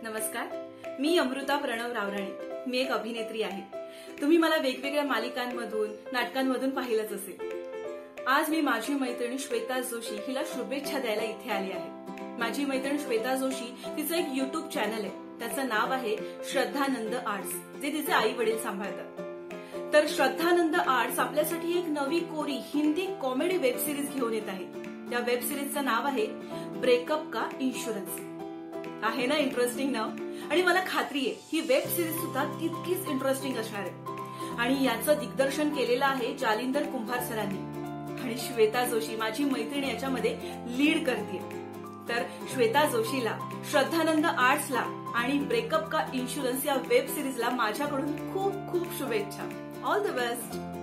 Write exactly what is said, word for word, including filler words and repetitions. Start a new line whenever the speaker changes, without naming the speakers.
नमस्कार, मी अमृता प्रणव रावराणे। मी एक अभिनेत्री आहे। तुम्ही मला वेगवेगळ्या मालिकांमधून नाटकांमधून पाहिलंच असेल। आज मी माझी मैत्रीण श्वेता जोशी हिला शुभेच्छा द्यायला इथे आली आहे। माझी मैत्रीण श्वेता जोशी तिचं एक युट्यूब चॅनल आहे, त्याचं नाव आहे श्रद्धानंद आर्ट्स, जे तिचे आई वडील सांभाळतात। तर श्रद्धानंद आर्ट्स आपल्यासाठी एक नवी कोरी हिंदी कॉमेडी वेब सिरीज घेऊन येत आहे। त्या वेब सिरीजचं नाव आहे ब्रेकअप का इन्शुरन्स। आहे ना इंटरेस्टिंग नाव? आणि मला खात्री आहे ही वेब सिरीज सुद्धा तितकीच इंटरेस्टिंग असणार आहे। आणि याचं दिग्दर्शन केलेलं आहे जालिंदर कुंभार सरांनी आणि श्वेता जोशी माझी मैत्रीण याच्यामध्ये लीड करते। तर श्वेता जोशीला, श्रद्धानंद आर्ट्सला आणि ब्रेकअप का इन्शुरन्स या वेब सिरीजला माझ्याकडून खूप खूप शुभेच्छा। All the best.